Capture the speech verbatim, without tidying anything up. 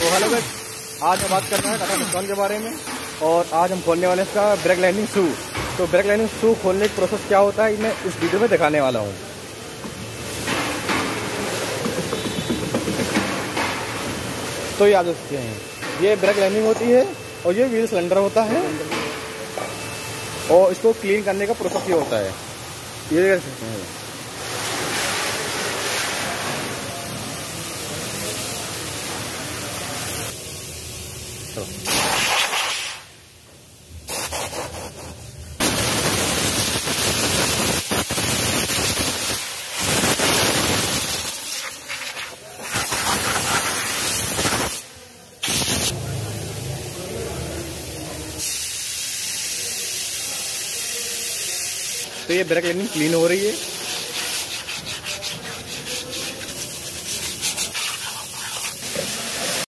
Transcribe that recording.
तो hello guys, आज हम बात कर रहे हैं टाटा नेक्सॉन के बारे में और आज हम खोलने वाले हैं इसका ब्रेक लैंडिंग शू। तो ब्रेक लैंडिंग शू खोलने का प्रोसेस क्या होता है मैं इस वीडियो में दिखाने वाला हूँ। तो ये आप देख सकते हैं, ये ब्रेक लैंडिंग होती है और ये व्हील सिलेंडर होता है और इसको क्लीन करने का प्रोसेस ये होता है। ये देख सकते हैं, तो ये ब्रेक लैंडिंग क्लीन हो रही है।